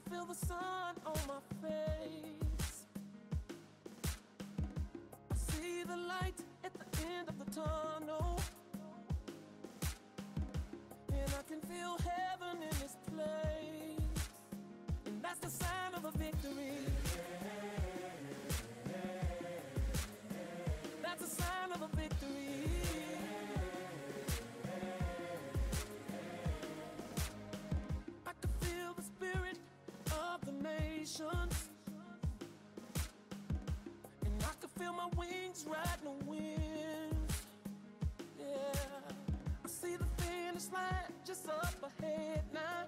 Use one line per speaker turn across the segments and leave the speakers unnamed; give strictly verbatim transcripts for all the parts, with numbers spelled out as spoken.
feel the sun on my face. I see the light at the end of the tunnel, and I can feel heaven in this place. And that's the sign of a victory. That's a sign of a victory. I can feel the spirit of the nations, and I can feel my wings riding the wind. Yeah, I see the finish line just up ahead now,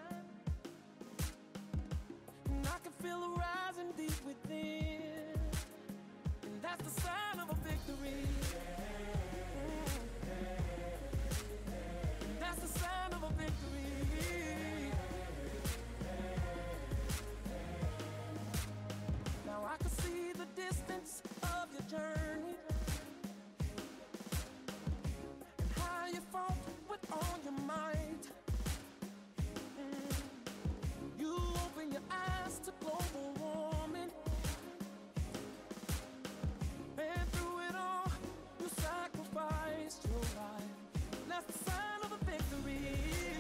and I can feel it rising deep within. And that's the sign of a victory. And that's the sign of a victory. Now I can see the distance of your journey, and how you fought with all your might. Mm. You open your eyes to global warming, and through it all, you sacrificed your life. That's the sign of a victory.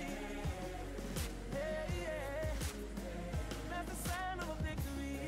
Yeah, yeah. That's the sign of a victory.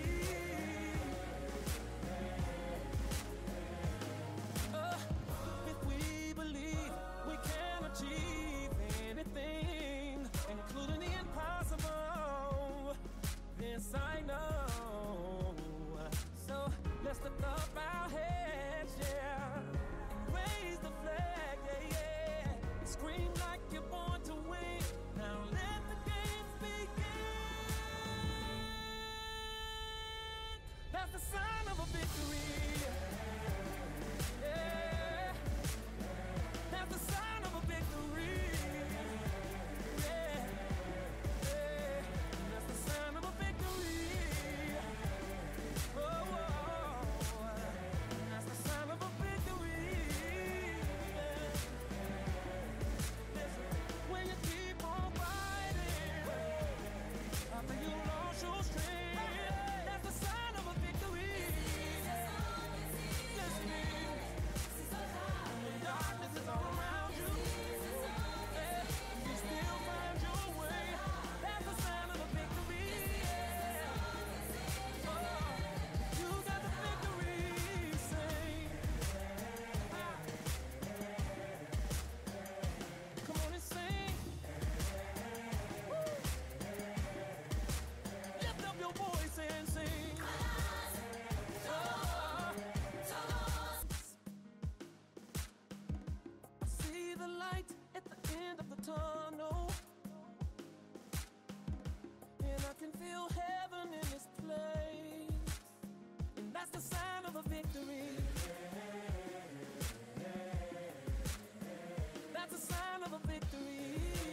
Uh, if we believe we can achieve anything, including the impossible, this I know. So let's lift up our heads, yeah, and raise the flag, yeah, yeah. Scream like you're born to win. Now let the games begin. That's the sign of a victory. Yeah, that's the sign of a victory. Yeah, yeah, that's the sign of a victory. Oh, oh, that's the sign of a victory. Listen, when you keep on fighting after you lost your strength, that's the sign of a victory. Listen, when the darkness is all around you, yeah, you still find your way. That's the sign of a victory. Oh, you got the victory, sing. Come on and sing. Woo. Lift up your voice and sing. Oh. I see the light at the end of the tunnel, and I can feel heaven in this place. And that's the sign of a victory. That's a sign of a victory.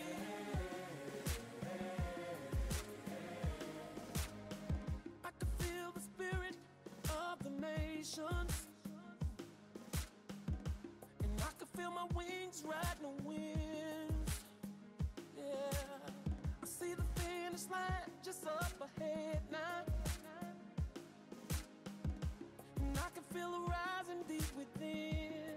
I can feel the spirit of the nations, and I can feel my wings riding the wind. Yeah, I see the finish line just up ahead now, and I can feel it rising deep within.